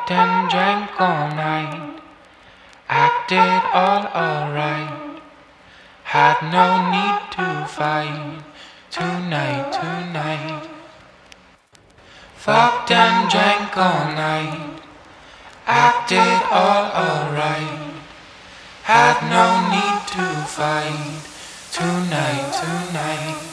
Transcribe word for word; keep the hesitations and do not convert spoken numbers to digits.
Fucked and drank all night, acted all alright. Had no need to fight tonight, tonight. Fucked and drank all night, acted all alright. Had no need to fight tonight, tonight.